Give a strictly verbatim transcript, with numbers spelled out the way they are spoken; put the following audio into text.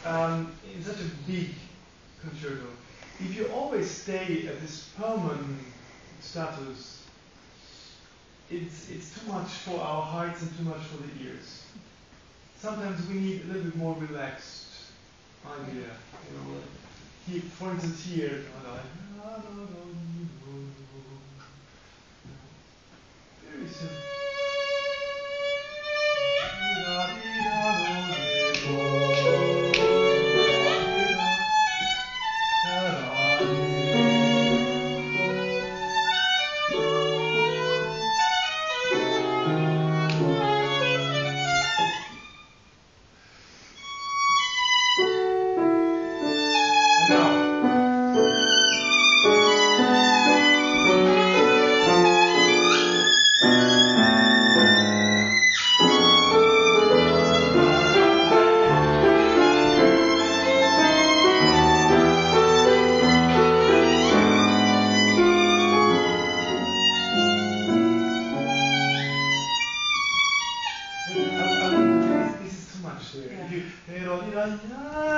um, in such a big concerto, if you always stay at this permanent status, it's it's too much for our hearts and too much for the ears. Sometimes we need a little bit more relaxed idea. You know, he, for instance, here, very simple. This is too much there.